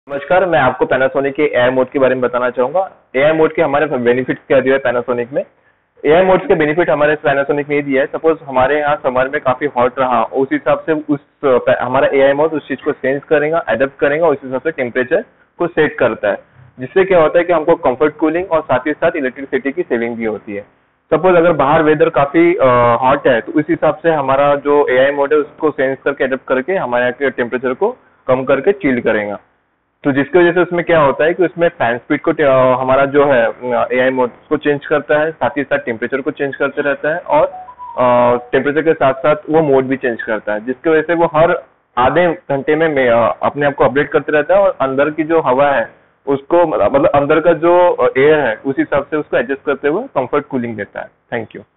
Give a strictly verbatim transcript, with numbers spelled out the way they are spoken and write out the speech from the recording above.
नमस्कार, मैं आपको पैनासोनिक के एआई मोड के बारे में बताना चाहूंगा। एआई मोड के हमारे बेनिफिट्स क्या दिया है पैनासोनिक में। एआई मोड्स के बेनिफिट हमारे पैनासोनिक में ये दिया है, सपोज हमारे यहाँ समर में काफी हॉट रहा, उस हिसाब से उस अ, हमारा एआई मोड उस चीज को सेंस करेगा, अडेप्ट करेगा, उस हिसाब से टेम्परेचर को सेट करता है, जिससे क्या होता है कि हमको कंफर्ट कूलिंग और साथ ही साथ इलेक्ट्रिसिटी की सेविंग भी होती है। सपोज अगर बाहर वेदर काफी हॉट है तो उस हिसाब से हमारा जो एआई मोड है उसको सेंस करके अडेप्ट करके हमारे यहाँ के टेम्परेचर को कम करके चिल करेगा। तो जिसकी वजह से उसमें क्या होता है कि उसमें फैन स्पीड को अ, हमारा जो है एआई मोड को चेंज करता है, साथ ही साथ टेम्परेचर को चेंज करते रहता है और टेम्परेचर के साथ साथ वो मोड भी चेंज करता है, जिसकी वजह से वो हर आधे घंटे में में, अ, अपने आप को अपडेट करते रहता है और अंदर की जो हवा है उसको मतलब अंदर का जो एयर है उस हिसाब से उसको एडजस्ट करते हुए कंफर्ट कूलिंग देता है। Thank you.